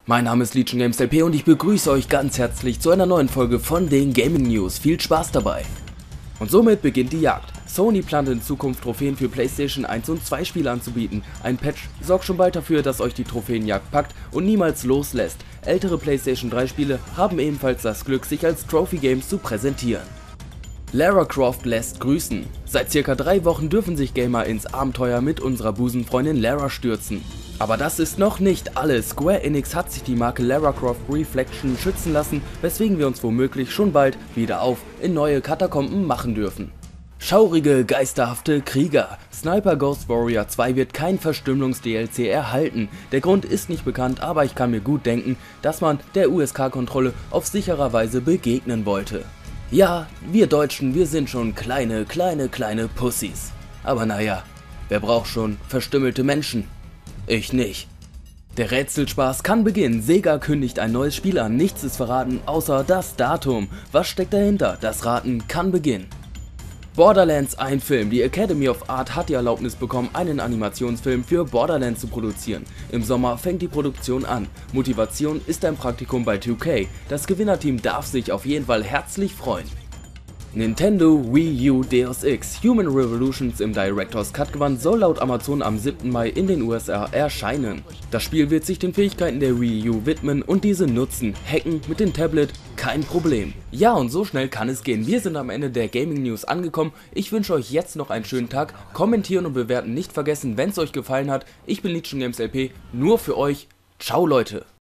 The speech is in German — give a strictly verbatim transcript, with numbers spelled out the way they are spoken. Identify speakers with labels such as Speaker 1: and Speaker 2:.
Speaker 1: Mein Name ist Legion Games L P und ich begrüße euch ganz herzlich zu einer neuen Folge von den Gaming News. Viel Spaß dabei! Und somit beginnt die Jagd. Sony plant in Zukunft Trophäen für PlayStation eins und zwei Spiele anzubieten. Ein Patch sorgt schon bald dafür, dass euch die Trophäenjagd packt und niemals loslässt. Ältere PlayStation drei Spiele haben ebenfalls das Glück, sich als Trophy Games zu präsentieren. Lara Croft lässt grüßen. Seit circa drei Wochen dürfen sich Gamer ins Abenteuer mit unserer Busenfreundin Lara stürzen. Aber das ist noch nicht alles. Square Enix hat sich die Marke Lara Croft Reflection schützen lassen, weswegen wir uns womöglich schon bald wieder auf in neue Katakomben machen dürfen. Schaurige, geisterhafte Krieger. Sniper Ghost Warrior zwei wird kein Verstümmelungs-D L C erhalten. Der Grund ist nicht bekannt, aber ich kann mir gut denken, dass man der U S K-Kontrolle auf sicherer Weise begegnen wollte. Ja, wir Deutschen, wir sind schon kleine, kleine, kleine Pussys. Aber naja, wer braucht schon verstümmelte Menschen? Ich nicht. Der Rätselspaß kann beginnen. Sega kündigt ein neues Spiel an. Nichts ist verraten, außer das Datum. Was steckt dahinter? Das Raten kann beginnen. Borderlands ein Film. Die Academy of Art hat die Erlaubnis bekommen, einen Animationsfilm für Borderlands zu produzieren. Im Sommer fängt die Produktion an. Motivation ist ein Praktikum bei zwei K. Das Gewinnerteam darf sich auf jeden Fall herzlich freuen. Nintendo Wii U Deus Ex Human Revolutions im Director's Cut Gewand soll laut Amazon am siebten Mai in den U S A erscheinen. Das Spiel wird sich den Fähigkeiten der Wii U widmen und diese nutzen. Hacken mit dem Tablet, kein Problem. Ja, und so schnell kann es gehen. Wir sind am Ende der Gaming News angekommen. Ich wünsche euch jetzt noch einen schönen Tag. Kommentieren und bewerten nicht vergessen, wenn es euch gefallen hat. Ich bin Legion Games L P, nur für euch. Ciao Leute!